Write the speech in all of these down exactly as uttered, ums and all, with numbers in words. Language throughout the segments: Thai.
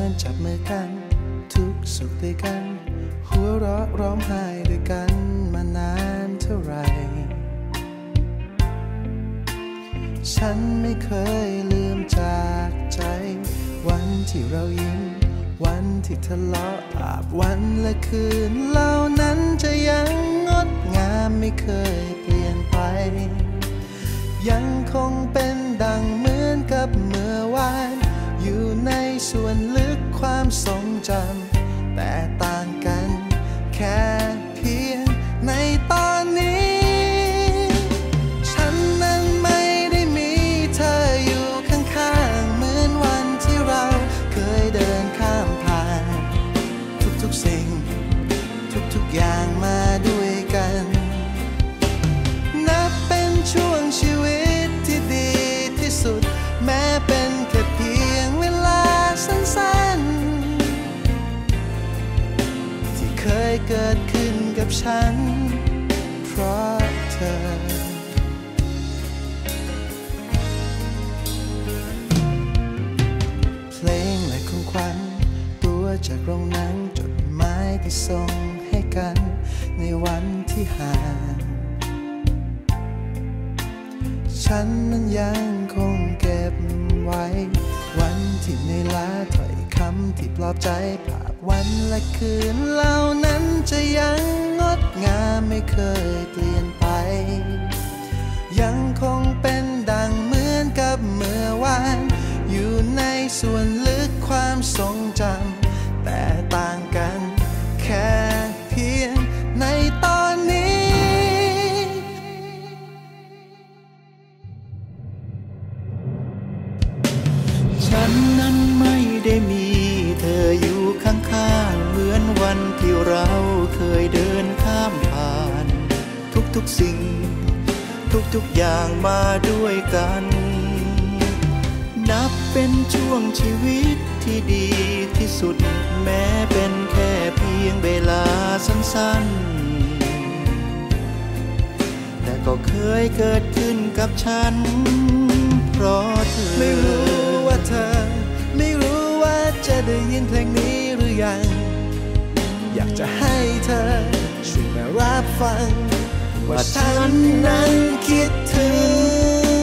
อนจับมือกันทุกสุขด้วยกันหัวเราะร้องไห้ด้วยกันมานานเท่าไรฉันไม่เคยลืมจากใจวันที่เรายิ้มวันที่ทะเลาะอาบวันและคืนเหล่านั้นจะยังงดงามไม่เคยเปลี่ยนไปยังคงเป็นดังเหมือนกับเมื่อวานอยู่ในส่วนลึกความทรงจำแต่ต่างกันแค่เพียงในตอนนี้ฉันนั้นไม่ได้มีเธออยู่ข้างๆเหมือนวันที่เราเคยเดินข้ามผ่านทุกๆสิ่งทุกๆอย่างมาด้วยกันนับเป็นช่วงชีวิตที่ดีที่สุดแม้เป็นแค่เพียงเวลาสั้นๆที่เคยเกิดขึ้นกับฉันเพราะเธอเพลงและของขวัญตัวจากโรงหนังจดหมายที่ส่งให้กันในวันที่ห่างฉันนั้นยังคงเก็บไว้วันที่ในลาถ้อยคำที่ปลอบใจภาพวันและคืนเหล่านั้นจะยังงดงามไม่เคยเปลี่ยนไปยังคงเป็นดังเหมือนกับเมื่อวานอยู่ในส่วนลึกความทรงจำแต่ต่างกันแค่เพียงในตอนนี้ฉันนั้นไม่ได้มีเธออยู่ข้างๆเหมือนวันที่เราเคยเดินข้ามผ่านทุกๆสิ่งทุกๆอย่างมาด้วยกันนับเป็นช่วงชีวิตที่ดีที่สุดแม้เป็นแค่เพียงเวลาสั้นๆแต่ก็เคยเกิดขึ้นกับฉันเพราะเธอไม่รู้ว่าเธอไม่รู้ว่าจะได้ยินเพลงนี้หรือยังอยากจะให้เธอช่วยมารับฟังว่าฉันนั้นคิดถึง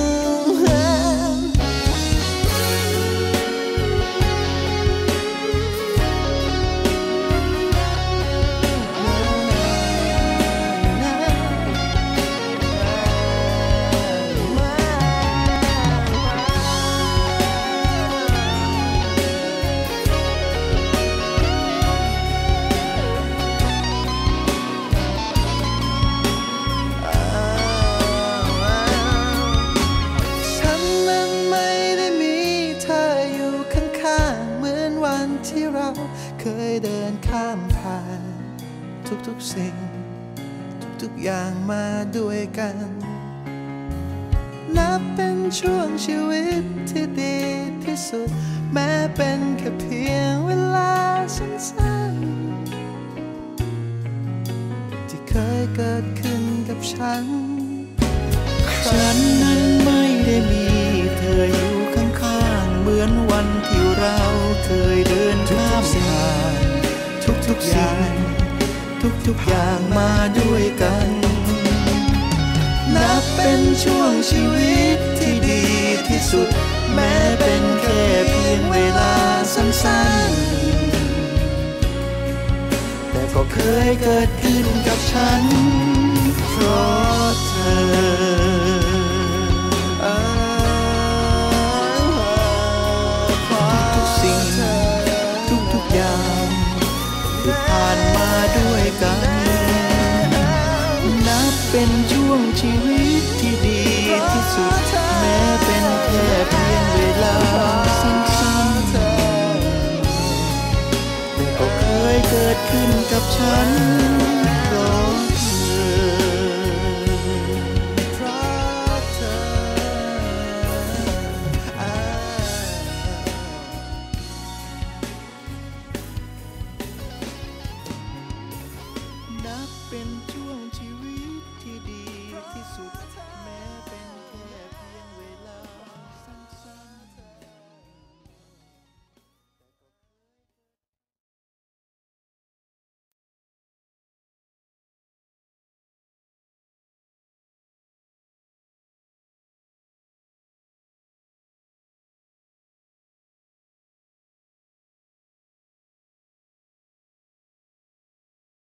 ที่เราเคยเดินข้ามผ่านทุกๆสิ่งทุกๆอย่างมาด้วยกันนับเป็นช่วงชีวิตที่ดีที่สุดแม้เป็นแค่เพียงเวลาสั้นๆที่เคยเกิดขึ้นกับฉันฉันนั้นไม่ได้มีเธออยู่ข้างๆเหมือนวันที่เราเคยเดินข้ามผ่านทุกๆอย่างทุกๆอย่างมาด้วยกันนับเป็นช่วงชีวิตที่ดีที่สุดแม้เป็นแค่เพียงเวลาสั้นๆแต่ก็เคยเกิดขึ้นกับฉันเพราะเธอผ่านมาด้วยกันนับเป็นช่วงชีวิตที่ดีที่สุดแม้เป็นแค่เพียงเวลาสั้นๆแต่ก็เคยเกิดขึ้นกับฉันเพราะเป็นช่วงชีวิตที่ดีที่สุด